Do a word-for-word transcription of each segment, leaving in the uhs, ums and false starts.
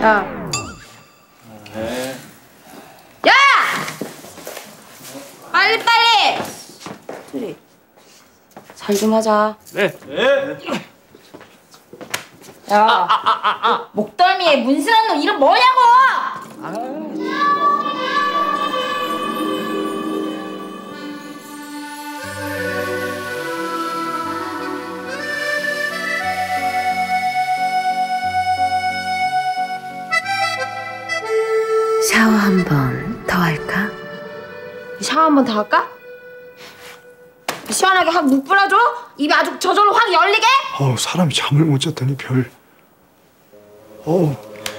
야. 네. 야! 빨리 빨리. 트리. 잘 좀 하자. 네. 네. 야. 아, 아, 아, 아. 목덜미에 문신한 놈 이름 뭐냐고? 아. 샤워 한 번 더 할까? 샤워 한 번 더 할까? 시원하게 확 묵 뿌려줘? 입이 아주 저절로 확 열리게? 어우, 사람이 잠을 못 잤더니 별... 어우...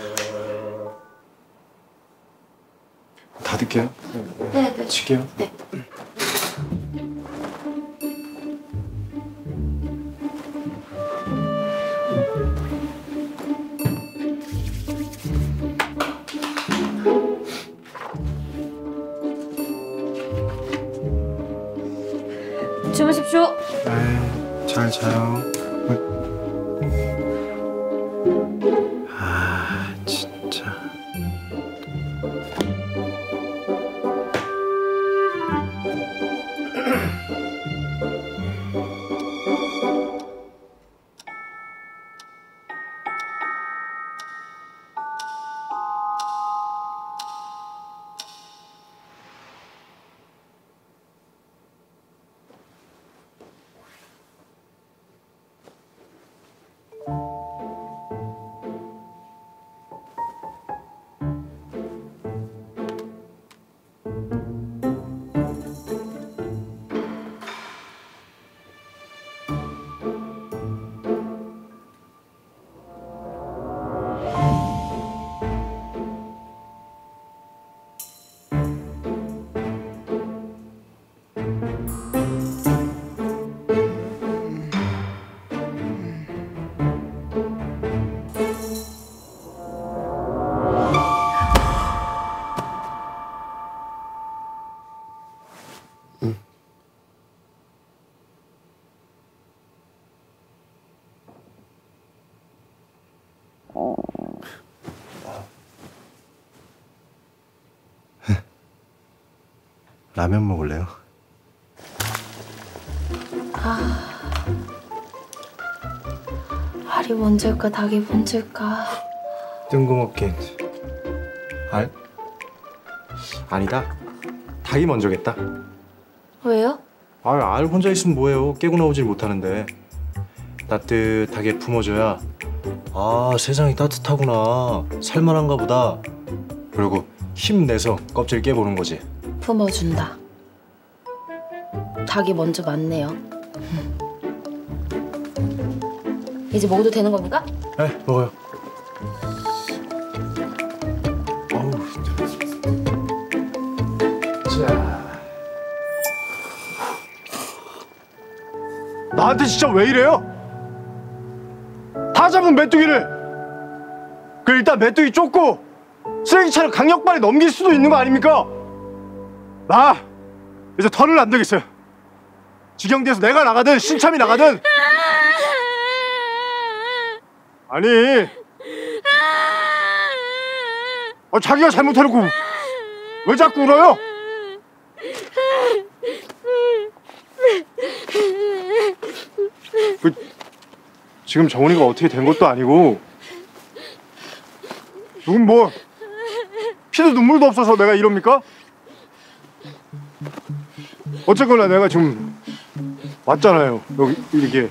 닫을게요. 네, 네. 칠게요. 네. 주무십시오. 네, 잘 자요. 아, 진짜. 라면 먹을래요? 아... 알이 먼저일까 닭이 먼저일까? 뜬금없긴. 알? 아니다. 닭이 먼저겠다. 왜요? 아, 알 혼자 있으면 뭐해요. 깨고 나오질 못하는데. 따뜻하게 품어줘야 아, 세상이 따뜻하구나. 살만한가 보다. 그리고 힘내서 껍질 깨보는 거지. 품어준다. 닭이 먼저 맞네요. 이제 먹어도 되는 겁니까? 네, 먹어요. 어우, 자. 나한테 진짜 왜 이래요? 다 잡은 메뚜기를 그 일단 메뚜기 쫓고 쓰레기차를 강력발에 넘길 수도 있는 거 아닙니까? 나 이제 더는 안 되겠어요. 지경돼서 내가 나가든 신참이 나가든. 아니 아, 자기가 잘못해놓고 왜 자꾸 울어요? 그, 지금 정훈이가 어떻게 된 것도 아니고 누군 뭐 피도 눈물도 없어서 내가 이럽니까? 어쨌거나 내가 지금 왔잖아요. 여기 이렇게.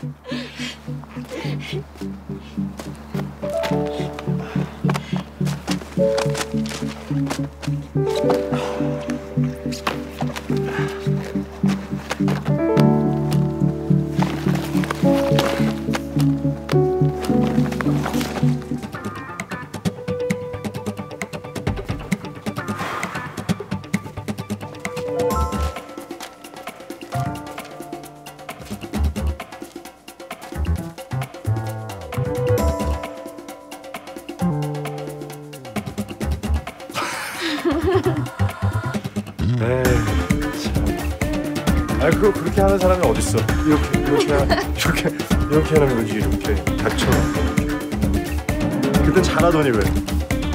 에이, 참. 아, 그거 그렇게 하는 사람이 어딨어? 이렇게, 이렇게, 하, 이렇게, 이렇게 하는 거지, 이렇게. 닥쳐. 그땐 잘하더니 왜?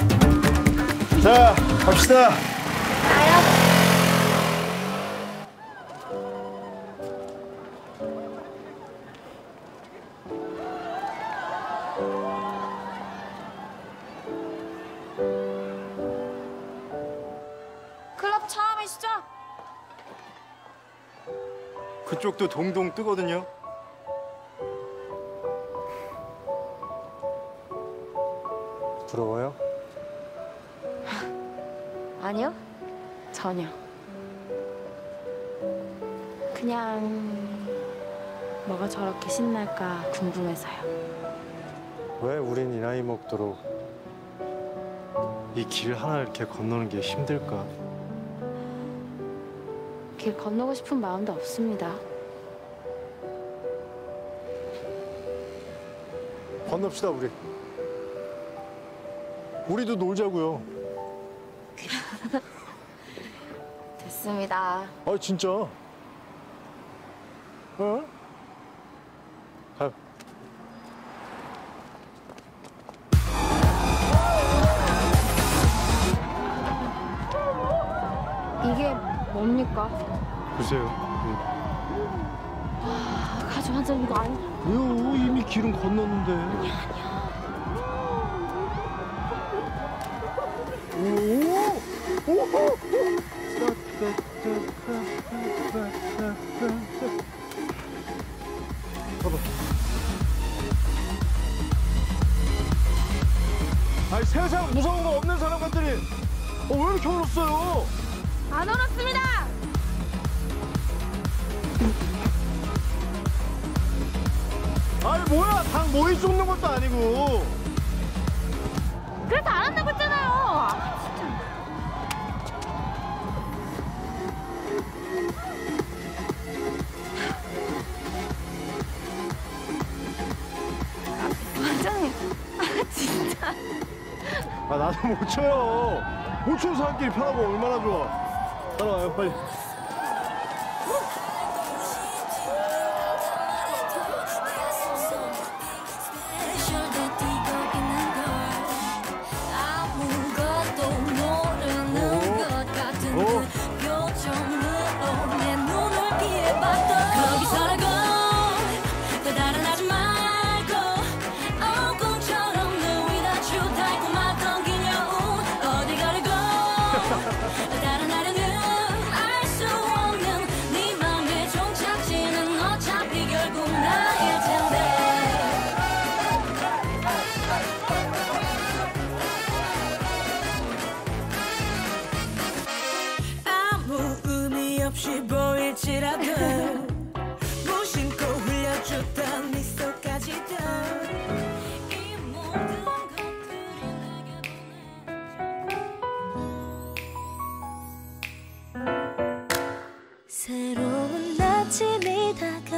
자, 갑시다. 클럽 처음이시죠? 그쪽도 동동 뜨거든요. 부러워요? 아니요, 전혀. 그냥 뭐가 저렇게 신날까 궁금해서요. 왜 우린 이 나이 먹도록 이 길 하나 이렇게 건너는 게 힘들까? 길 건너고 싶은 마음도 없습니다. 건넙시다 우리. 우리도 놀자고요. 됐습니다. 아 진짜. 어? 가요. 이게 뭡니까? 보세요. 아, 가족 환자 이거 아니. 왜요? 이미 길은 건넜는데. 오! 오! 봐봐. 아니 세상 무서운 거 없는 사람 같더니 어, 왜 이렇게 울었어요? 안 얼었습니다. 아니 뭐야 당 모이 쫓는 것도 아니고. 그래서 안 한다고 했잖아요. 아, 진짜. 원장님, 아, 진짜. 아 나도 못 쳐요. 못 치는 사람끼리 편하고 얼마나 좋아. 따라와요 빨리. 없이 보일지라도 무심코 흘려줬던 미소까지도 이 모든 것들이 내게 보내 새로운 아침이 다가